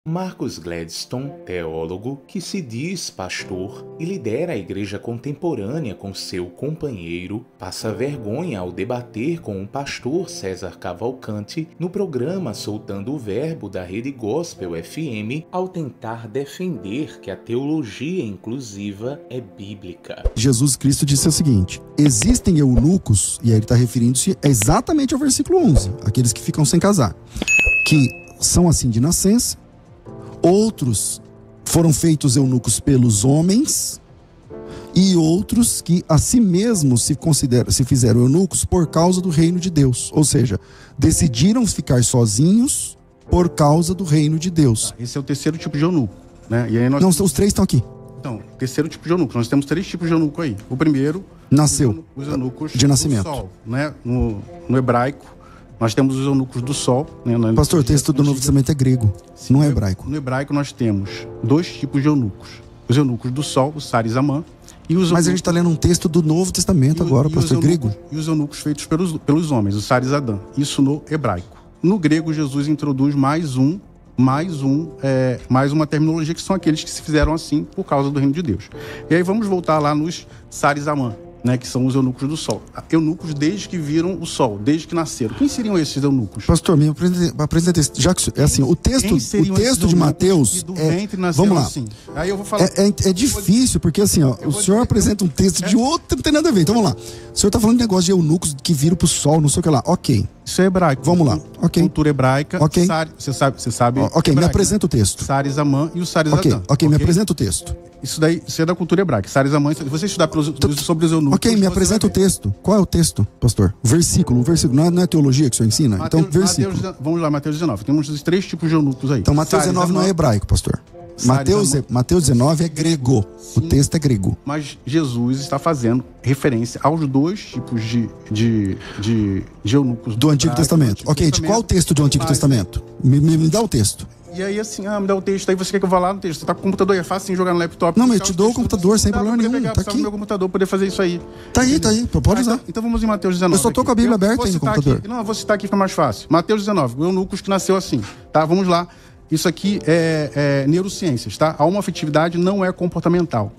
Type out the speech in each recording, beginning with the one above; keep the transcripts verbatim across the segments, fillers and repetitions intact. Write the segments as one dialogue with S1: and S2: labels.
S1: Marcus Gladstone, teólogo que se diz pastor e lidera a igreja contemporânea com seu companheiro, passa vergonha ao debater com o pastor César Cavalcante no programa Soltando o Verbo da Rede Gospel F M ao tentar defender que a teologia inclusiva é bíblica.
S2: Jesus Cristo disse o seguinte: existem eunucos, e aí ele está referindo-se exatamente ao versículo onze, aqueles que ficam sem casar, que são assim de nascença. Outros foram feitos eunucos pelos homens, e outros que a si mesmos se, consideram, se fizeram eunucos por causa do reino de Deus. Ou seja, decidiram ficar sozinhos por causa do reino de Deus.
S3: Esse é o terceiro tipo de eunuco, né? E aí nós...
S2: Não, os três estão aqui.
S3: Então, terceiro tipo de eunuco. Nós temos três tipos de eunuco aí. O primeiro...
S2: Nasceu.
S3: Os eunucos
S2: de nascimento.
S3: Do sol, né? No, no hebraico, nós temos os eunucos do sol. Né?
S2: Pastor, o texto do Novo Testamento é grego, Sim, não é hebraico.
S3: No hebraico nós temos dois tipos de eunucos. Os eunucos do sol, o Saris Amã. E os
S2: Mas eunucos... a gente está lendo um texto do Novo Testamento
S3: e
S2: agora,
S3: e
S2: pastor,
S3: eunucos,
S2: grego.
S3: E os eunucos feitos pelos, pelos homens, o Saris Adã. Isso no hebraico. No grego, Jesus introduz mais um, mais um, é, mais uma terminologia, que são aqueles que se fizeram assim por causa do reino de Deus. E aí vamos voltar lá nos Saris Amã, né, que são os eunucos do sol. Eunucos desde que viram o sol, desde que nasceram. Quem seriam esses eunucos?
S2: Pastor, me apresenta, já que é assim, o texto, o texto de Mateus é, vamos lá. Assim? Aí eu vou falar. É, é, é difícil porque assim, ó, o senhor apresenta um texto de outro, não tem nada a ver. Então vamos lá. O senhor está falando de negócio de eunucos que viram pro sol, não sei o que lá. OK.
S3: Isso é hebraico.
S2: Vamos lá. OK.
S3: Cultura hebraica.
S2: OK.
S3: Você sabe, você sabe.
S2: OK, hebraico, me apresenta, né? O texto.
S3: Saris Amã e o Saris
S2: OK.
S3: Adã.
S2: OK, me apresenta o texto.
S3: Isso daí, isso é da cultura hebraica. Saris Amã, se você estudar pelos, sobre os eunucos...
S2: Ok, me apresenta o texto. Qual é o texto, pastor? Versículo, um versículo. Não é, não é teologia que o senhor ensina?
S3: Mateus,
S2: então, versículo.
S3: Mateus, vamos lá, Mateus dezenove. Temos os três tipos de eunucos aí.
S2: Então, Mateus
S3: Saris
S2: dezenove
S3: Amã,
S2: não é hebraico, pastor. Mateus, Mateus dezenove é grego. Sim, o texto é grego.
S3: Mas Jesus está fazendo referência aos dois tipos de, de, de, de eunucos...
S2: Do Antigo Testamento. Ok, de qual texto do Antigo Testamento? Me, me, me dá o texto.
S3: E aí assim, ah, me dá o texto, aí você quer que eu vá lá no texto? Você tá com o computador, é fácil sim jogar no laptop.
S2: Não, mas eu te dou o computador sem problema nenhum,
S3: pegar,
S2: tá aqui.
S3: no meu computador poder fazer isso aí.
S2: Tá aí, tá aí, pode usar.
S3: Ah, então, então vamos em Mateus dezenove.
S2: Eu só tô com a Bíblia aberta aí no computador.
S3: Aqui. Não, eu vou citar aqui, fica mais fácil. Mateus dezenove, o eunucos que nasceu assim, tá? Vamos lá. Isso aqui é, é neurociências, tá? A homoafetividade não é comportamental.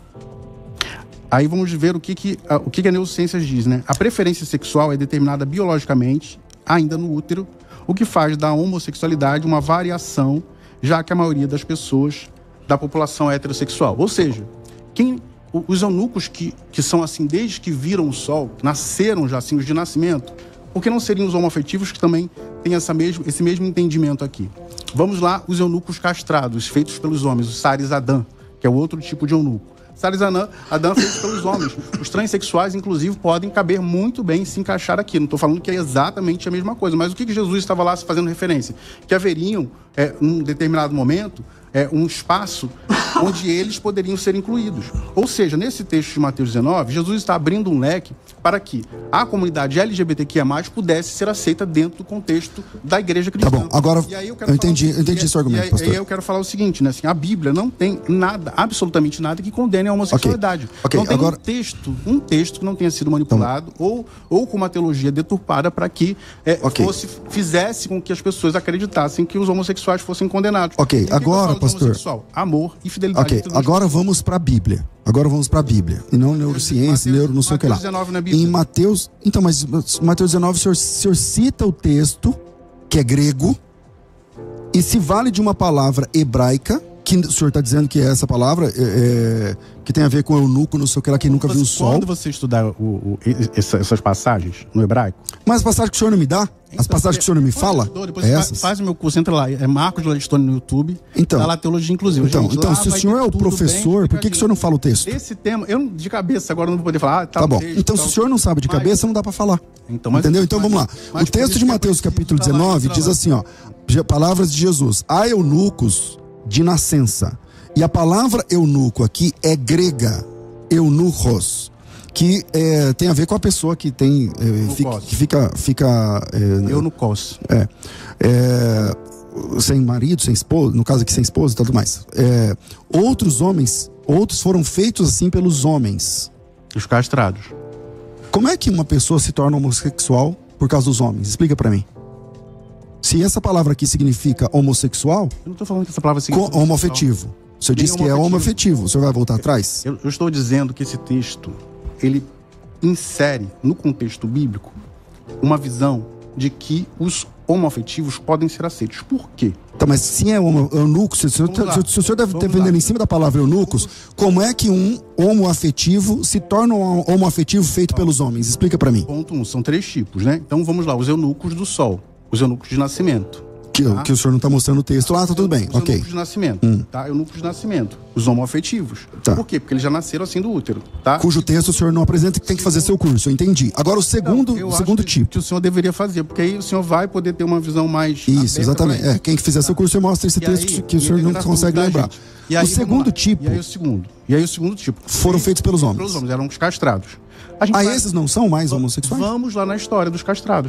S3: Aí vamos ver o que, que, a, o que, que a neurociências diz, né? A preferência sexual é determinada biologicamente, ainda no útero, o que faz da homossexualidade uma variação, já que a maioria das pessoas da população é heterossexual. Ou seja, quem, os eunucos que, que são assim desde que viram o sol, nasceram já assim, os de nascimento, por que não seriam os homoafetivos que também têm essa mesmo, esse mesmo entendimento aqui? Vamos lá, os eunucos castrados, feitos pelos homens, o Saris Adã, que é o outro tipo de eunuco. Saris Adã, Adã feito pelos homens. Os transexuais, inclusive, podem caber muito bem, se encaixar aqui. Não estou falando que é exatamente a mesma coisa, mas o que, que Jesus estava lá fazendo referência? Que haveriam, é, num determinado momento, é, um espaço onde eles poderiam ser incluídos. Ou seja, nesse texto de Mateus dezenove, Jesus está abrindo um leque para que a comunidade L G B T Q I A mais, pudesse ser aceita dentro do contexto da igreja cristã.
S2: Tá bom, agora
S3: e aí eu,
S2: eu entendi, eu entendi
S3: e,
S2: esse argumento,
S3: e aí,
S2: pastor.
S3: E aí eu quero falar o seguinte, né? Assim, a Bíblia não tem nada, absolutamente nada, que condene a homossexualidade.
S2: Okay. Okay.
S3: Não tem
S2: agora...
S3: um texto, um texto que não tenha sido manipulado então... ou, ou com uma teologia deturpada para que é, okay. fosse, fizesse com que as pessoas acreditassem que os homossexuais fossem condenados.
S2: Ok, agora, pastor...
S3: Amor e fidelidade.
S2: Ok, agora vamos para a Bíblia. Agora vamos para a Bíblia. E não neurociência, neuro, não sei o que lá.
S3: dezenove na Bíblia.
S2: Em Mateus. Então, mas Mateus dezenove, o senhor, o senhor cita o texto, que é grego, e se vale de uma palavra hebraica, que o senhor está dizendo que é essa palavra, é, é, que tem a ver com eunuco, não sei o que lá, que nunca
S3: você,
S2: viu o sol.
S3: Quando você estudar o, o, essa, essas passagens no hebraico.
S2: Mas as passagens que o senhor não me dá? Então, as passagens que o senhor não me fala?
S3: Depois
S2: é
S3: faz,
S2: essas?
S3: faz o meu curso, entra lá, é Marcos Gladstone no YouTube.
S2: Então,
S3: tá lá teologia inclusiva.
S2: Então,
S3: gente,
S2: então se o senhor é o professor, bem, por que, que o senhor não fala o texto?
S3: Esse tema, eu de cabeça agora não vou poder falar. Ah, tá,
S2: tá bom,
S3: texto,
S2: então
S3: tal,
S2: se o senhor não sabe de
S3: mas,
S2: cabeça, não dá para falar.
S3: Então, mas,
S2: entendeu? Então
S3: mas,
S2: vamos lá.
S3: Mas,
S2: o texto de Mateus, capítulo dezenove, diz assim, ó, palavras de Jesus. Há eunucos de nascença. E a palavra eunuco aqui é grega, eunuchos, que é, tem a ver com a pessoa que tem, é, fica, que fica, fica é,
S3: eunucos.
S2: É, é, sem marido, sem esposa, no caso aqui sem esposa e tudo mais. É, outros homens, outros foram feitos assim pelos homens.
S3: Os castrados.
S2: Como é que uma pessoa se torna homossexual por causa dos homens? Explica pra mim. Se se essa palavra aqui significa homossexual,
S3: Eu não estou falando que essa palavra significa
S2: co- homoafetivo. O senhor
S3: Nem
S2: disse que é
S3: homoafetivo.
S2: homoafetivo. O senhor vai voltar atrás?
S3: Eu, eu estou dizendo que esse texto, ele insere no contexto bíblico uma visão de que os homoafetivos podem ser aceitos. Por quê?
S2: Tá, mas se é homo, eunuco, se, se,
S3: Vamos lá.
S2: se, se o senhor deve
S3: Vamos
S2: estar vendendo
S3: lá.
S2: em cima da palavra eunucos, como é que um homoafetivo se torna um homoafetivo feito pelos homens? Explica pra mim.
S3: Ponto um, são três tipos, né? Então vamos lá, os eunucos do sol, os eunucos de nascimento.
S2: Que,
S3: Tá.
S2: que o senhor não tá mostrando o texto lá, tá tudo bem,
S3: Os
S2: ok.
S3: eunucos de nascimento, tá? Eunucos de nascimento, os homoafetivos.
S2: Tá.
S3: Por quê? Porque eles já nasceram assim do útero, tá?
S2: Cujo texto o senhor não apresenta e que tem que fazer seu curso, eu entendi. Agora o segundo,
S3: Então, eu
S2: o
S3: acho
S2: segundo
S3: que,
S2: tipo.
S3: que o senhor deveria fazer, porque aí o senhor vai poder ter uma visão mais
S2: Isso,
S3: aberta
S2: exatamente.
S3: pra
S2: É,
S3: isso.
S2: quem que fizer seu curso, você mostra esse
S3: E
S2: texto
S3: aí,
S2: que o senhor
S3: e aí
S2: não
S3: tá
S2: consegue
S3: falando da
S2: lembrar.
S3: gente. E aí,
S2: O
S3: vamos
S2: segundo
S3: lá.
S2: tipo
S3: E aí o segundo. E aí o segundo tipo.
S2: foram feitos pelos homens.
S3: Pelos homens, eram os castrados. A gente
S2: Ah,
S3: vai-
S2: esses não são mais homossexuais?
S3: Vamos lá na história dos castrados.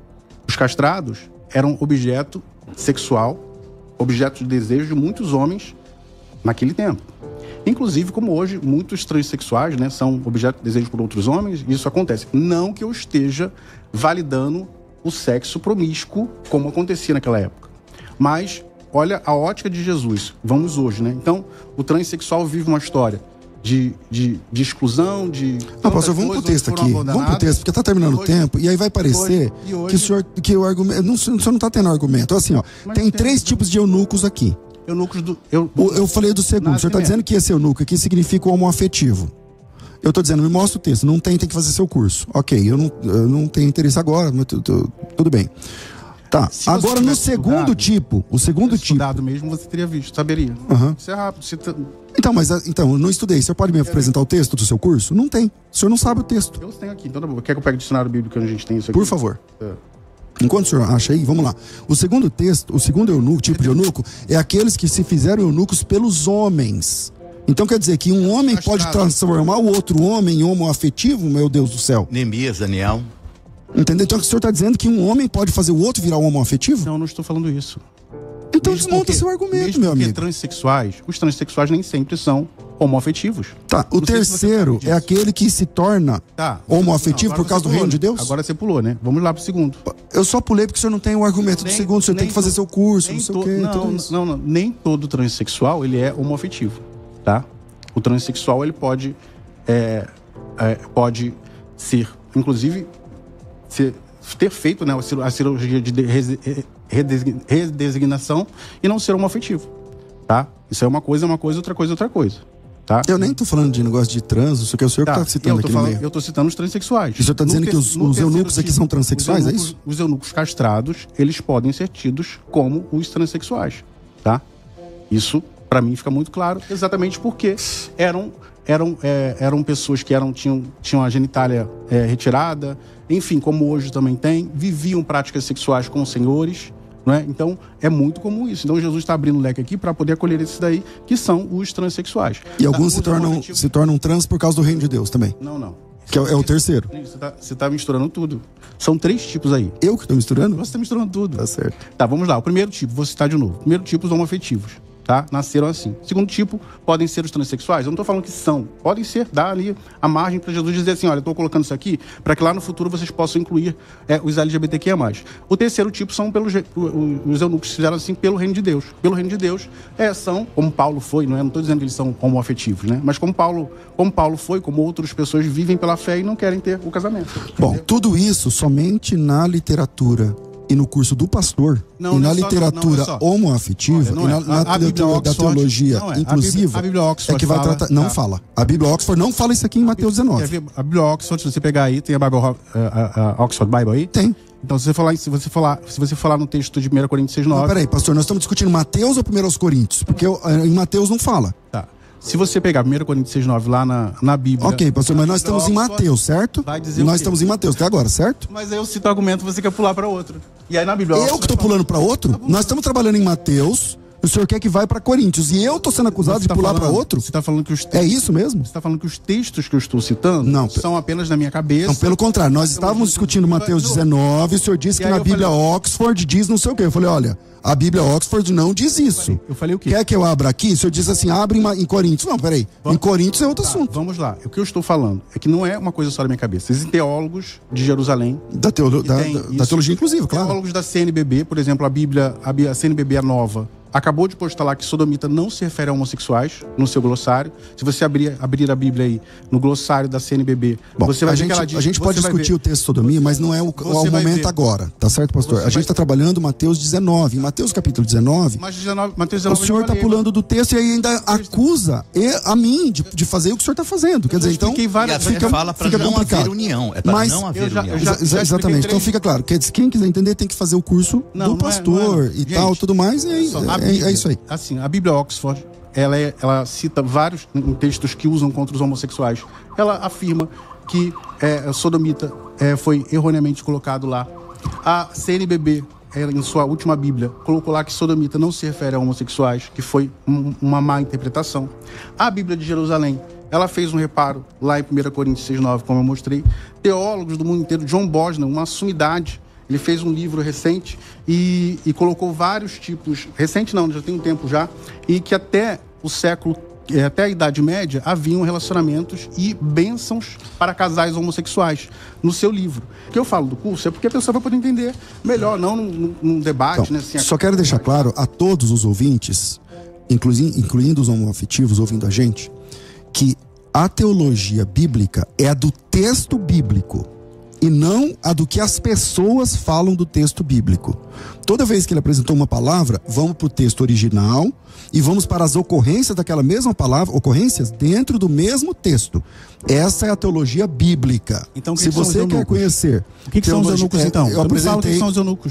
S3: Os castrados eram objeto sexual, objeto de desejo de muitos homens naquele tempo. Inclusive, como hoje, muitos transexuais, né, são objeto de desejo por outros homens, e isso acontece. Não que eu esteja validando o sexo promíscuo, como acontecia naquela época. Mas, olha a ótica de Jesus. Vamos hoje, né? Então, o transexual vive uma história de, de, de exclusão, de...
S2: Ah, pastor, vamos pro texto aqui. Vamos pro texto, porque tá terminando o
S3: Hoje-
S2: tempo, e aí vai parecer
S3: hoje- e hoje-
S2: que o senhor, que o argumento, não, o senhor não tá tendo argumento. Assim, ó,
S3: Mas
S2: tem
S3: tem-
S2: três tipos de eunucos aqui.
S3: Eunucos do... Eu,
S2: O- eu falei do segundo, o senhor tá
S3: Nascimento.
S2: dizendo que esse eunuco aqui significa o homoafetivo. Eu tô dizendo, me mostra o texto, não tem, tem que fazer seu curso. Ok, eu não, eu não tenho interesse agora, mas tu- tu- tudo bem. Tá,
S3: Se você
S2: agora no
S3: tivesse
S2: segundo
S3: estudado,
S2: tipo, o segundo tipo...
S3: estudado mesmo, você teria visto, saberia.
S2: Aham.
S3: Isso é rápido. Você tá-
S2: Então, mas ah, então, eu não estudei, o senhor pode me apresentar o texto do seu curso? Não tem, o senhor não sabe o texto.
S3: Eu tenho aqui, então tá bom. Quer que eu pegue o dicionário bíblico que a gente tem isso aqui?
S2: Por favor.
S3: É.
S2: Enquanto o senhor acha aí, vamos lá. O segundo texto, o segundo eunuco, tipo de eunuco, é aqueles que se fizeram eunucos pelos homens. Então quer dizer que um homem pode transformar o outro homem em homoafetivo, meu Deus do céu.
S4: Neemias, Daniel.
S2: Entendeu? Então o senhor está dizendo que um homem pode fazer o outro virar homoafetivo?
S3: Não, não estou falando isso.
S2: Então
S3: Mesmo
S2: desmonta
S3: porque-
S2: seu argumento,
S3: mesmo
S2: meu
S3: porque
S2: amigo.
S3: transexuais, os transexuais nem sempre são homoafetivos.
S2: Tá, o
S3: Não sei se você
S2: terceiro
S3: sabe disso.
S2: é aquele que se torna
S3: Tá.
S2: homoafetivo
S3: Não,
S2: por
S3: agora
S2: causa
S3: você
S2: do reino
S3: pulou,
S2: de
S3: né?
S2: Deus?
S3: Agora você pulou, né? Vamos lá pro segundo.
S2: Eu só pulei porque o senhor não tem o argumento do
S3: Nem-
S2: segundo, o senhor tem
S3: nem
S2: que fazer
S3: to-
S2: seu curso,
S3: nem
S2: não sei
S3: to-
S2: o quê,
S3: não,
S2: tudo isso.
S3: não, não. Nem todo transexual, ele é homoafetivo, tá? O transexual, ele pode, é, é, pode ser, inclusive, ser, ter feito, né, a cir- a cirurgia de de- resi- redesi- redesignação e não ser homoafetivo, tá? Isso é uma coisa, é uma coisa, outra coisa, é outra coisa, tá?
S2: Eu nem tô falando de negócio de trans, isso que é o senhor
S3: Tá,
S2: que tá citando
S3: eu tô
S2: aqui no
S3: falando-
S2: meio.
S3: Eu tô citando os transexuais.
S2: E o senhor tá
S3: No
S2: dizendo
S3: ter-
S2: que os-
S3: no
S2: os
S3: terceiro
S2: eunucos aqui são transexuais,
S3: os
S2: é
S3: eunucos-
S2: isso?
S3: Os eunucos castrados, eles podem ser tidos como os transexuais, tá? Isso, pra mim, fica muito claro, exatamente porque eram, eram, é, eram pessoas que eram, tinham, tinham a genitália é, retirada, enfim, como hoje também tem, viviam práticas sexuais com senhores, não é? Então, é muito comum isso. Então, Jesus está abrindo o leque aqui para poder acolher esses daí, que são os transexuais.
S2: E alguns
S3: Os
S2: se tornam,
S3: homoafetivos-
S2: se tornam trans por causa do reino de Deus também.
S3: Não, não.
S2: Que é, o- é o terceiro.
S3: Você tá, você tá misturando tudo. São três tipos aí.
S2: Eu que tô misturando?
S3: Você tá misturando tudo.
S2: Tá certo.
S3: Tá, vamos lá. O primeiro tipo, vou citar de novo. Primeiro tipo, os homoafetivos, tá? Nasceram assim. Segundo tipo, podem ser os transexuais. Eu não tô falando que são. Podem ser, dá ali a margem para Jesus dizer assim, olha, eu tô colocando isso aqui para que lá no futuro vocês possam incluir é, os L G B T Q I A mais. O terceiro tipo são pelos, o- o- os eunucos que fizeram assim pelo reino de Deus. Pelo reino de Deus, é, são, como Paulo foi, não é? Não tô dizendo que eles são homoafetivos, né? Mas como Paulo, como Paulo foi, como outras pessoas vivem pela fé e não querem ter o casamento.
S2: Bom, tudo isso somente na literatura e no curso do pastor,
S3: Não,
S2: e
S3: não
S2: na
S3: é só,
S2: literatura
S3: não, não é só.
S2: homoafetiva,
S3: Olha, não
S2: e na,
S3: é.
S2: na
S3: A- a Bíblia
S2: teolo- da
S3: Oxford-
S2: teologia
S3: não é. A
S2: inclusiva,
S3: Bíblia- a Bíblia Oxford
S2: é que vai
S3: fala-
S2: tratar... Não
S3: tá.
S2: fala. A Bíblia Oxford não fala isso aqui em Mateus
S3: Quer
S2: dezenove.
S3: ver? A Bíblia Oxford, se você pegar aí, tem a, Bible, a, a- a Oxford Bible aí?
S2: Tem.
S3: Então, se você falar, se você falar, se você falar no texto de primeira Coríntios seis,
S2: Não,
S3: nove...
S2: peraí, pastor, nós estamos discutindo Mateus ou primeiro aos Coríntios? Porque eu- em Mateus não fala.
S3: Tá. Se você pegar primeira Coríntios seis, nove lá na, na Bíblia...
S2: Ok, pastor, mas nós
S3: na
S2: estamos em
S3: Oxford,
S2: Mateus, certo?
S3: vai dizer
S2: E
S3: o
S2: nós
S3: quê?
S2: estamos em Mateus até agora, certo?
S3: Mas aí eu cito o argumento, você quer pular para outro. E aí na Bíblia
S2: Eu
S3: Oxford
S2: que tô
S3: fala-
S2: pulando para outro? Nós estamos trabalhando em Mateus, O senhor quer que vá para Coríntios. E eu tô sendo acusado de
S3: tá
S2: pular para
S3: falando,
S2: outro?
S3: Você está falando que os
S2: É isso mesmo?
S3: Você está falando que os textos que eu estou citando
S2: Não,
S3: são apenas da minha cabeça.
S2: Não, pelo contrário, nós estávamos discutindo Mateus dezenove, o senhor disse
S3: E
S2: que
S3: aí
S2: na
S3: eu
S2: Bíblia
S3: falei-
S2: Oxford diz não sei o quê. Eu falei, olha, a Bíblia Oxford não diz isso.
S3: Eu falei o quê?
S2: Quer que eu abra aqui? O senhor diz assim, abre em, Ma- em Coríntios. Não, peraí. Em Coríntios é outro
S3: Tá,
S2: assunto.
S3: vamos lá. O que eu estou falando é que não é uma coisa só da minha cabeça. Existem teólogos de Jerusalém.
S2: Da, teolo-
S3: que
S2: da,
S3: têm
S2: da- da
S3: isso.
S2: teologia inclusiva, claro.
S3: Teólogos da C N B B, por exemplo, a Bíblia, a, Bí- a C N B B é nova. Acabou de postar lá que sodomita não se refere a homossexuais no seu glossário. Se você abrir, abrir a Bíblia aí no glossário da C N B B,
S2: Bom,
S3: você vai
S2: a
S3: ver
S2: gente,
S3: que ela diz...
S2: a gente
S3: você
S2: pode
S3: vai
S2: discutir
S3: ver-
S2: o texto de sodomia, mas não é o,
S3: você
S2: o
S3: vai
S2: momento
S3: ver.
S2: agora, tá certo, pastor?
S3: Você
S2: A gente
S3: vai-
S2: está trabalhando Mateus dezenove. Em Mateus capítulo dezenove,
S3: Mas dezenove, Mateus
S2: o
S3: dezenove
S2: senhor
S3: eu
S2: está
S3: falei,
S2: pulando do texto e ainda acusa e- a mim de, de fazer o que o senhor está fazendo. Quer dizer, então...
S3: expliquei
S4: E
S3: várias
S4: até
S3: vezes.
S4: fala para
S2: fica
S4: não
S2: complicado.
S4: haver união. É para
S2: Mas
S4: não haver
S3: eu já-
S4: união.
S3: eu já-
S2: Exa- exa- exatamente. Então
S3: três-
S2: fica claro. Quer dizer, quem quiser entender tem que fazer o curso
S3: Não,
S2: do
S3: não é-
S2: pastor
S3: não é-
S2: e
S3: Gente,
S2: tal, tudo mais. E aí,
S3: Só, a
S2: é,
S3: Bíblia,
S2: é isso aí.
S3: Assim, a Bíblia Oxford, ela, é- ela cita vários em textos que usam contra os homossexuais. Ela afirma que é, a sodomita é, foi erroneamente colocado lá. A C N B B, ela, em sua última Bíblia, colocou lá que sodomita não se refere a homossexuais, que foi um- uma má interpretação. A Bíblia de Jerusalém, ela fez um reparo lá em primeira Coríntios seis, nove, como eu mostrei. Teólogos do mundo inteiro, John Bosnan, uma sumidade, ele fez um livro recente e, e colocou vários tipos, recente não, já tem um tempo já, e que até o século, eh, até a Idade Média, haviam relacionamentos e bênçãos para casais homossexuais no seu livro. O que eu falo do curso é porque a pessoa vai poder entender melhor, não num, num- num debate,
S2: Então,
S3: né? Assim,
S2: só quero deixar claro a todos os ouvintes, inclui- incluindo os homoafetivos ouvindo a gente, que a teologia bíblica é a do texto bíblico e não a do que as pessoas falam do texto bíblico. Toda vez que ele apresentou uma palavra, vamos para o texto original e vamos para as ocorrências daquela mesma palavra, ocorrências dentro do mesmo texto. Essa é a teologia bíblica.
S3: Então, o que
S2: Se
S3: que são os
S2: você quer
S3: eunucos?
S2: conhecer...
S3: O que, que são os
S2: teologia-
S3: eunucos,
S2: é,
S3: então?
S2: Eu
S3: Então, me fala o que
S2: apresentei...
S3: que são os eunucos.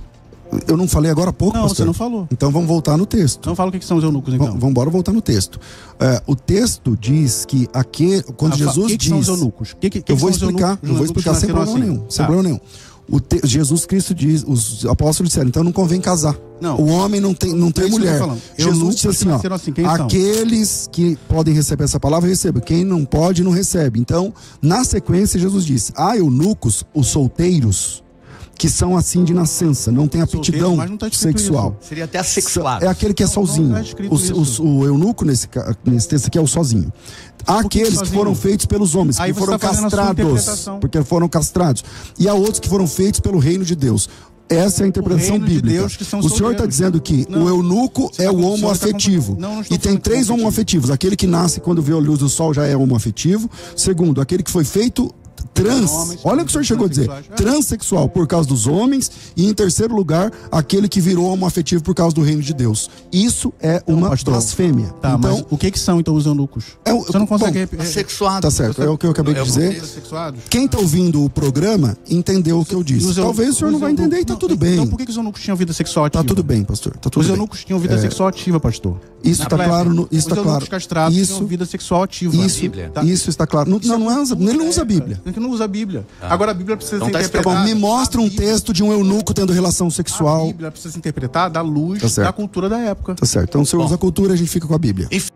S2: Eu não falei agora há pouco,
S3: Não,
S2: pastor?
S3: você não falou.
S2: Então vamos voltar no texto.
S3: Então fala o que, que são os eunucos, então.
S2: Vamos embora voltar no texto. É, o texto diz que aquele, quando
S3: Ah, fa-
S2: Jesus
S3: o que que
S2: diz...
S3: são os eunucos? O que que- que
S2: eu
S3: que
S2: vou
S3: são os
S2: explicar,
S3: eunucos?
S2: eu vou
S3: Os eunucos
S2: explicar sem
S3: nasceram
S2: problema
S3: assim.
S2: nenhum. Sem
S3: Tá.
S2: problema nenhum. O te- Jesus Cristo diz, os apóstolos disseram, então não convém casar.
S3: Não.
S2: O homem não tem, não tem
S3: É isso que eu
S2: mulher.
S3: tô falando.
S2: Jesus
S3: Eunucos
S2: disse assim,
S3: que
S2: ó,
S3: nasceram assim, quem são?
S2: aqueles que podem receber essa palavra, recebam. Quem não pode, não recebe. Então, na sequência, Jesus disse, há eunucos, os solteiros, que são assim de nascença, não tem
S3: Solteiros,
S2: aptidão
S3: mas não tá escrito
S2: sexual.
S4: Seria até assexuado.
S2: É aquele que é
S3: Não,
S2: sozinho.
S3: não tá escrito
S2: O-
S3: isso.
S2: o, o eunuco nesse, ca- nesse texto aqui é o sozinho. Há
S3: Por que
S2: aqueles que
S3: sozinho?
S2: foram feitos pelos homens,
S3: Aí
S2: que
S3: você
S2: foram
S3: tá fazendo a sua
S2: castrados,
S3: interpretação.
S2: porque foram castrados. E há outros que foram feitos pelo reino de Deus. Essa é a interpretação
S3: reino de
S2: bíblica.
S3: Deus que são
S2: O senhor está
S3: solteiros.
S2: dizendo que
S3: Não.
S2: o eunuco
S3: Você
S2: é
S3: tá-
S2: o
S3: o senhor tá
S2: homoafetivo.
S3: confundindo. Não, não estou
S2: E tem
S3: falando que é
S2: três
S3: homoafetivo.
S2: homoafetivos. Aquele que nasce quando vê a luz do sol já é homoafetivo. Segundo, aquele que foi feito trans.
S3: Homens,
S2: Olha o que o senhor chegou a dizer.
S3: transexuais. É.
S2: Transsexual por causa dos homens. E em terceiro lugar, aquele que virou homoafetivo por causa do reino de Deus. Isso é uma
S3: pastor.
S2: blasfêmia.
S3: Tá,
S2: então,
S3: mas o que que são, então, os eunucos?
S2: É o-
S3: Você não consegue...
S2: bom,
S3: rep-
S4: Assexuado.
S2: tá certo. É o que eu acabei de
S4: É o
S2: dizer.
S4: contexto.
S3: Sexuados?
S2: Quem está ouvindo o programa entendeu o que eu
S3: E
S2: disse.
S3: os eu-
S2: Talvez o senhor
S3: os
S2: não vai
S3: eunucos-
S2: entender e tá
S3: não,
S2: tudo bem.
S3: Então por que, que os eunucos tinham vida sexual ativa?
S2: Tá tudo bem, pastor. Tá tudo
S3: Os
S2: bem.
S3: eunucos tinham vida sexual ativa, pastor.
S2: Isso
S3: Na
S2: está
S3: plebe.
S2: claro. No, isso
S3: Os
S2: está
S3: eunucos
S2: claro.
S3: castrados
S2: Isso,
S3: tinham vida sexual ativa.
S2: isso,
S4: Bíblia.
S3: Tá?
S2: isso está claro. Não, não, não, é, ele não usa a Bíblia.
S3: É que não usa a Bíblia. Agora a Bíblia precisa
S4: Então
S3: ser
S4: tá
S2: Tá
S3: interpretada.
S2: bom, me mostra um
S3: A Bíblia-
S2: texto de um eunuco tendo relação
S3: A
S2: sexual.
S3: Bíblia precisa ser interpretada à luz
S2: Tá certo.
S3: da cultura da época.
S2: Tá certo. Então, se eu usa a cultura, a gente fica com a Bíblia.